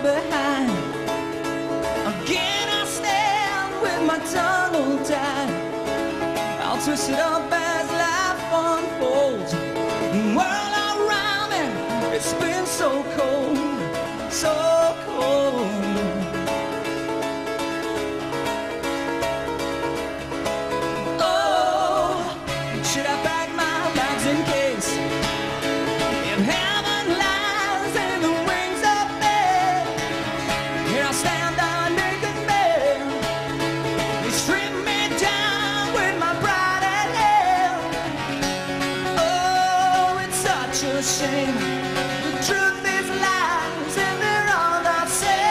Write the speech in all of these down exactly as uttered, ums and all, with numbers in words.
behind. Again I stand with my tongue tied. I'll twist it up as life unfolds. The world around me, it's been so cold, so cold. Oh, should I pack my bags in case? If heaven lies in the wings up there, here I'll stand on naked bed. They strip me down with my pride and hair. Oh, it's such a shame. The truth is lies, and they're all the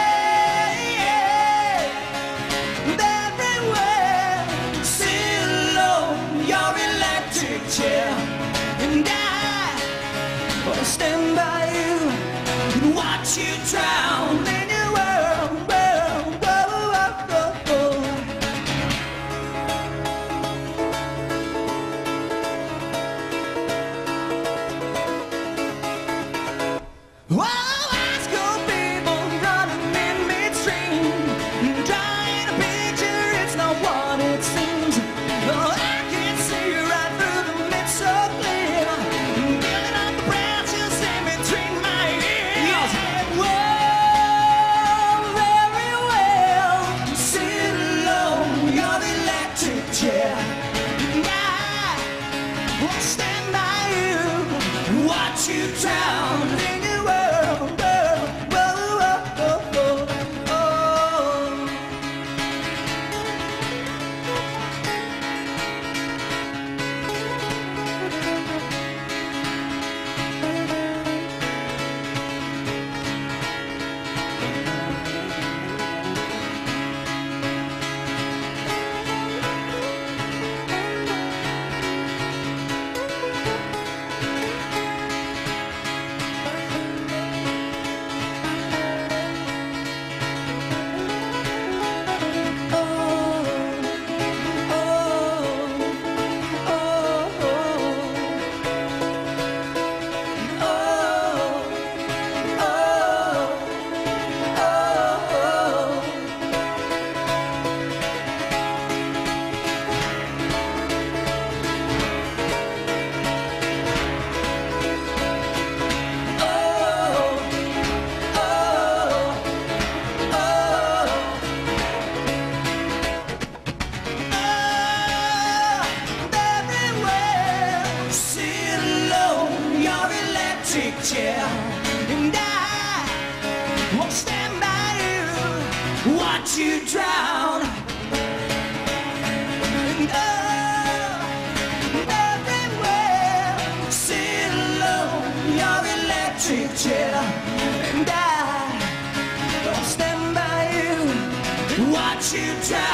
same. And everywhere, sit alone, your electric chair. And I will stand by you and watch you drown in your world, world, world, world, world. Whoa, high school people running in midstream, drawing a picture, it's not what it seems. Oh, I can see right through the mist so clear, building up the branches in between my ears. Whoa, very well, sit alone, your electric chair. And I will stand by you and watch you drown in your world, world, world, oh, oh, oh, oh. Chair, and I won't stand by you, watch you drown. And oh, everywhere, sit alone, your electric chair, and I won't stand by you, watch you drown.